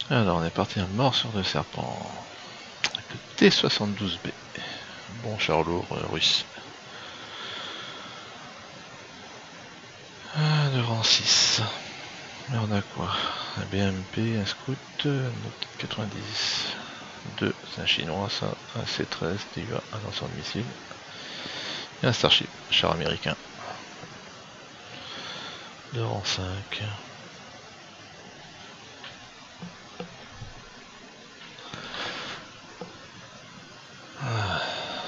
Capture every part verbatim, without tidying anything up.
Alors on est parti un morsure de serpent. Avec le T soixante-douze B. Bon char lourd euh, russe. Ah, de rang six. Et on a quoi? Un B M P, un scout, un quatre-vingt-dix. deux, c'est un chinois ça. Un C treize, T U A, un lanceur de missiles. Et un Starship, char américain. De rang cinq. Ah.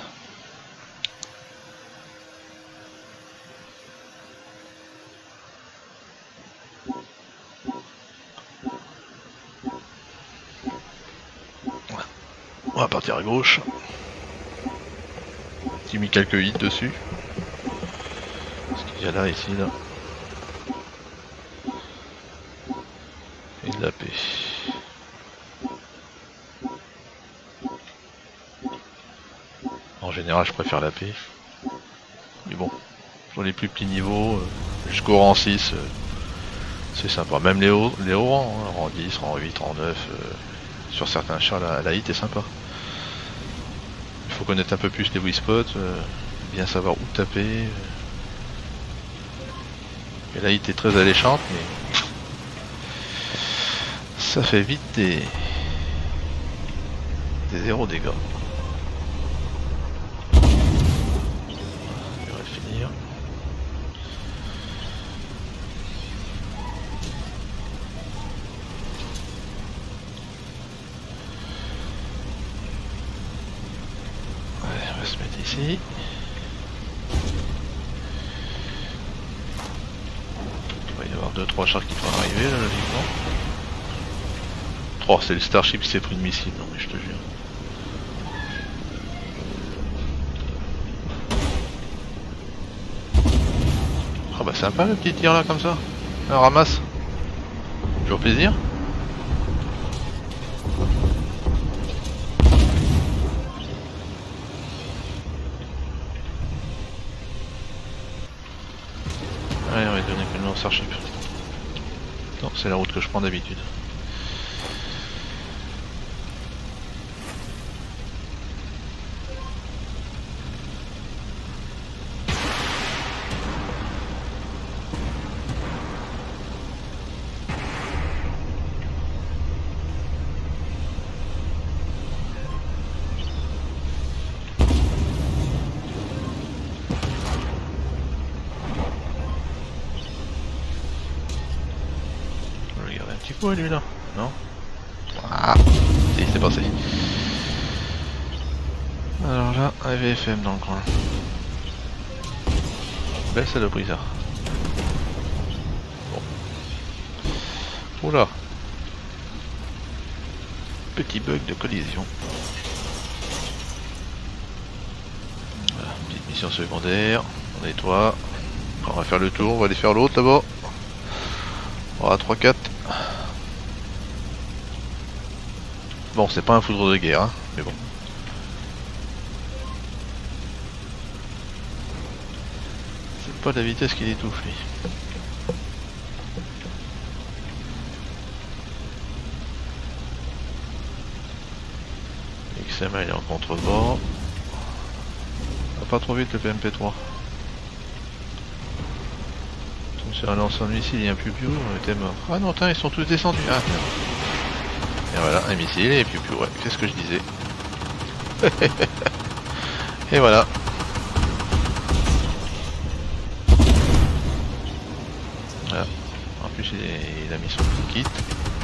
On va partir à gauche. J'ai mis quelques hits dessus. Parce qu'il y a là, ici, là. Et de la paix. En général, je préfère la paix. Mais bon, sur les plus petits niveaux, euh, jusqu'au rang six, euh, c'est sympa. Même les hauts, les hauts rangs, hein, rang dix, rang huit, rang neuf, euh, sur certains chars, la, la hit est sympa. Il faut connaître un peu plus les weak spots, euh, bien savoir où taper. Euh. Et la hit est très alléchante, mais ça fait vite des, des zéro dégâts. On va finir. On va se mettre ici. Il va y avoir deux trois chars qui vont arriver là, logiquement. Oh, c'est le Starship qui s'est pris de missile, non mais je te jure. Ah bah sympa le petit tir là comme ça. Un ramasse. Toujours plaisir. Allez, on va donner que le nom Starship. Non, c'est la route que je prends d'habitude. Où est lui là? Non? Ah, si, c'est passé. Alors là, un V F M dans le coin. Belle saloperie ça. Bon. Oula. Petit bug de collision. Voilà, petite mission secondaire. On nettoie. On va faire le tour, on va aller faire l'autre là-bas. On aura trois quatre. Bon, c'est pas un foudre de guerre, hein, mais bon. C'est pas la vitesse qui l'étouffe, lui. X M A il est en contrebas. Va pas trop vite le P M P trois. Sur un lanceur de missile, il y a un piou-piou, on était mort. Ah non, tain, ils sont tous descendus. Ah, et voilà, un missile et piou-piou, ouais, c'est ce que je disais. Et voilà. Voilà. En plus, il, est, il a mis son petit kit.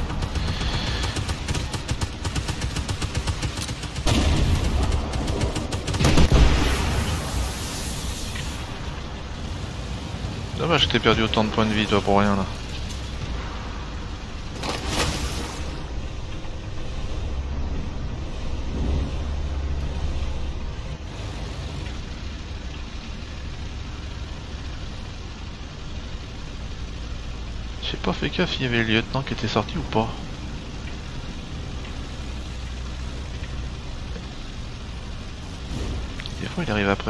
Dommage que t'aies perdu autant de points de vie, toi, pour rien, là. J'ai pas fait gaffe, il y avait le lieutenant qui était sorti ou pas. Des fois il arrive après.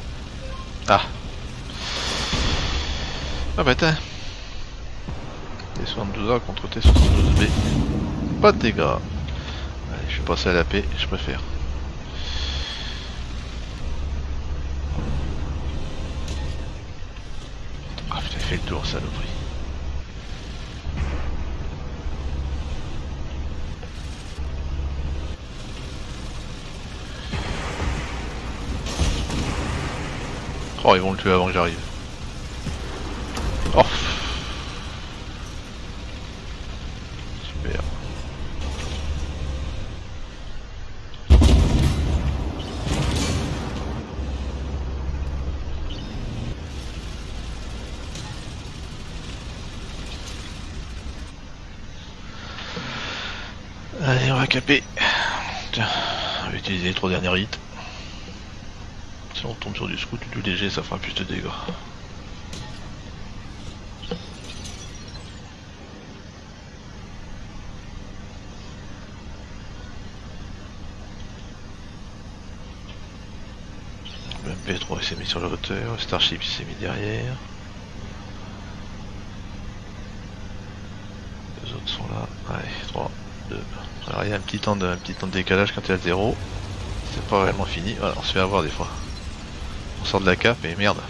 Ah. Ah bah tiens. T soixante-douze A contre T soixante-douze B. Pas de dégâts. Allez, je vais passer à la paix, je préfère. Ah putain, il fait le tour, saloperie. Oh, ils vont le tuer avant que j'arrive. Oh. Super. Allez, on va caper. Tiens, on va utiliser les trois dernières hits. Si on tombe sur du scout ou du léger, ça fera plus de dégâts. Le M P trois il s'est mis sur la hauteur, le Starship il s'est mis derrière. Les autres sont là. Allez, trois, deux. Alors il y a un petit temps de, un petit temps de décalage quand il est à zéro. C'est pas réellement fini. Voilà, on se fait avoir des fois. On sort de la cape et merde.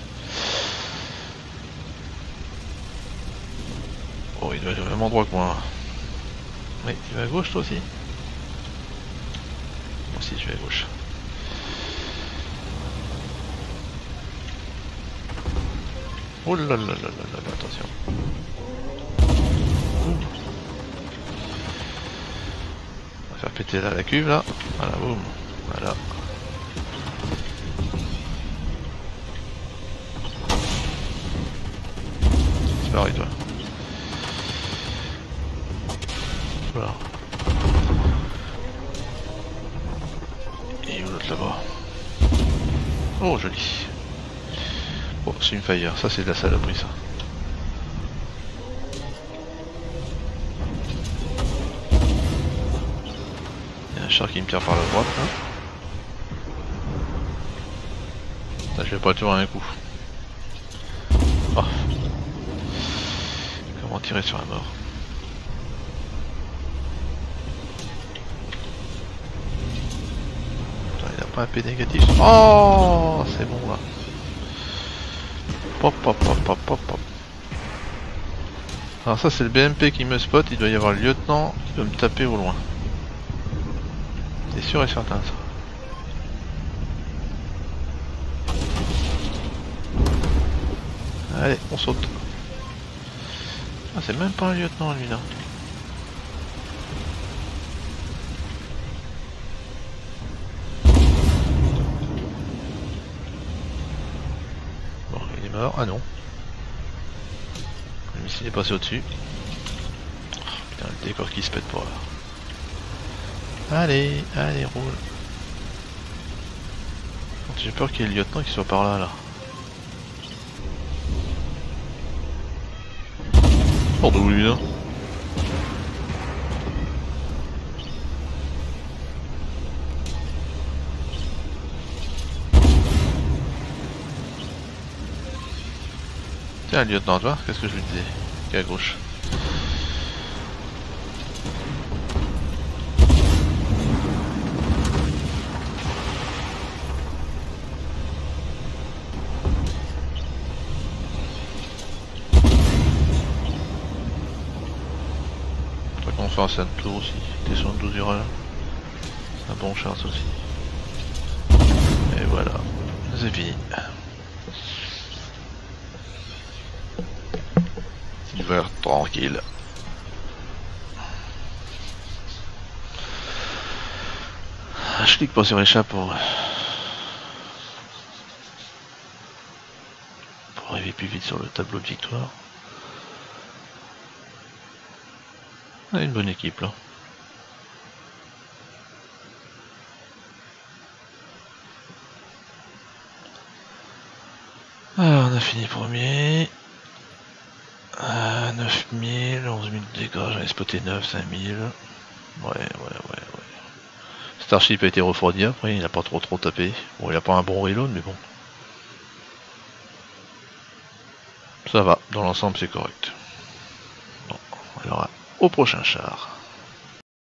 Oh, il doit être au même endroit que moi. Oui, tu vas à gauche toi aussi? Moi aussi je vais à gauche. Oh là là là là là là, attention. On va faire péter là la cuve là. Voilà, boum. Voilà. C'est pareil toi. Voilà. Et où l'autre là-bas? Oh joli. Oh c'est une fire, ça c'est de la saloperie ça. Il y a un char qui me tire par la droite là. Ça, je vais pas le tuer à un coup. Oh. Comment tirer sur un mort? Putain, il a pas un P négatif. Oh c'est bon là. Pop pop pop pop pop pop. Alors ça c'est le B M P qui me spot, il doit y avoir le lieutenant qui doit me taper au loin. C'est sûr et certain ça. Allez, on saute. Ah c'est même pas un lieutenant lui là. Bon, il est mort. Ah non. Le missile est passé au-dessus. Oh, putain, le décor qui se pète pour là. Allez, allez, roule. J'ai peur qu'il y ait le lieutenant qui soit par là, là. Oh, d'où lui là? Tiens, le lieutenant, tu vois, qu'est-ce que je lui disais? Qui est à gauche. On fait un saint tour aussi, T soixante-douze Ural. C'est un bon char ça aussi. Et voilà, c'est fini. Hiver tranquille. Je clique pas sur les chats pour... pour arriver plus vite sur le tableau de victoire. On a une bonne équipe là. Alors on a fini premier. Euh, neuf mille, onze mille de dégâts, j'en ai spoté neuf, cinq mille. Ouais, ouais, ouais, ouais. Starship a été refroidi après, il n'a pas trop trop tapé. Bon, il a pas un bon reload, mais bon. Ça va, dans l'ensemble c'est correct. au prochain char.